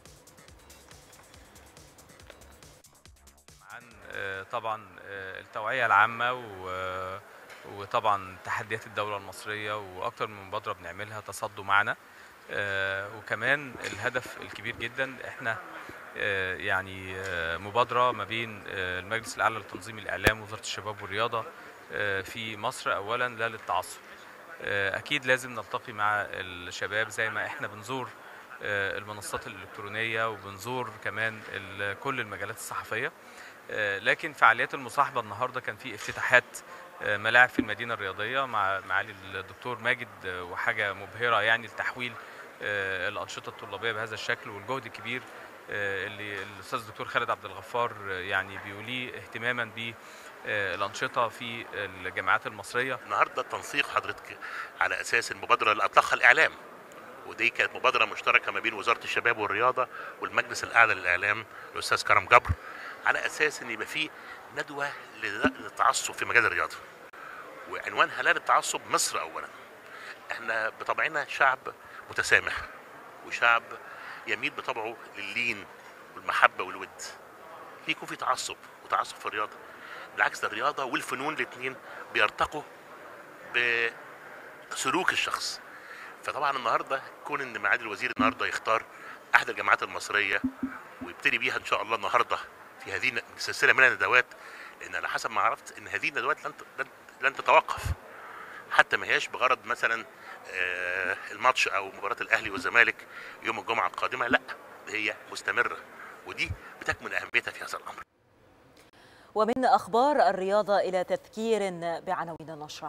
عن طبعا التوعية العامة وطبعا تحديات الدولة المصرية وأكتر من مبادرة بنعملها تصدوا معنا، وكمان الهدف الكبير جدا احنا يعني مبادرة ما بين المجلس الأعلى لتنظيم الإعلام ووزارة الشباب والرياضة في مصر أولا لا للتعصب. أكيد لازم نلتقي مع الشباب زي ما احنا بنزور المنصات الإلكترونية وبنزور كمان كل المجالات الصحفية، لكن فعاليات المصاحبة النهاردة كان في افتتاحات ملاعب في المدينة الرياضية مع معالي الدكتور ماجد، وحاجة مبهرة يعني لتحويل الأنشطة الطلابية بهذا الشكل، والجهد الكبير اللي الأستاذ الدكتور خالد عبد الغفار يعني بيوليه اهتماما بالأنشطة في الجامعات المصرية. النهارده تنسيق حضرتك على أساس المبادرة اللي أطلقها الإعلام، ودي كانت مبادرة مشتركة ما بين وزارة الشباب والرياضة والمجلس الأعلى للإعلام الأستاذ كرم جبر، على أساس إن يبقى فيه ندوة للتعصب في مجال الرياضة، وعنوانها لا للتعصب مصر أولا. احنا بطبعنا شعب متسامح وشعب يميل بطبعه لللين والمحبة والود. ليه يكون في تعصب وتعصب في الرياضة؟ بالعكس، ده الرياضة والفنون الاثنين بيرتقوا سلوك الشخص. فطبعا النهارده كون ان معالي الوزير النهارده يختار احد الجامعات المصريه ويبتدي بيها ان شاء الله النهارده في هذه السلسله من الندوات، لان على حسب ما عرفت ان هذه الندوات لن لن, لن تتوقف، حتى ما هياش بغرض مثلا الماتش او مباراه الاهلي والزمالك يوم الجمعه القادمه، لا هي مستمره، ودي بتكمن اهميتها في هذا الامر. ومن اخبار الرياضه الى تذكير بعناوين النشره.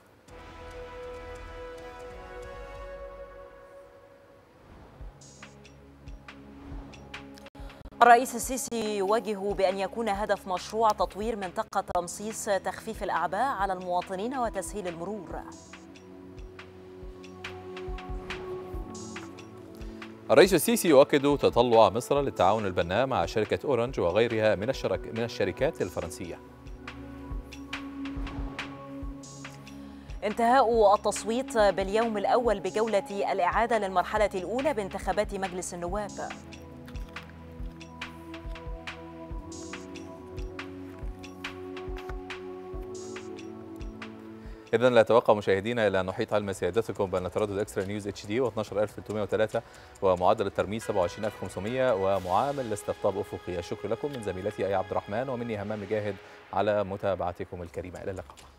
الرئيس السيسي يوجه بأن يكون هدف مشروع تطوير منطقة تمصيص تخفيف الأعباء على المواطنين وتسهيل المرور. الرئيس السيسي يؤكد تطلع مصر للتعاون البناء مع شركة أورنج وغيرها من الشرك من الشركات الفرنسية. انتهاء التصويت باليوم الأول بجولة الإعادة للمرحلة الأولى بانتخابات مجلس النواب. إذن لا يتوقع مشاهدينا إلى أن نحيط علم سيادتكم بأن تردد إكسترا نيوز اتش دي واثناشر ألف وثلاثمائة وثلاثة ومعدل الترميز سبعة وعشرين ألف وخمسمائة ومعامل الاستقطاب أفقي. الشكر لكم من زميلتي آية عبد الرحمن ومني همام مجاهد على متابعتكم الكريمة. إلى اللقاء.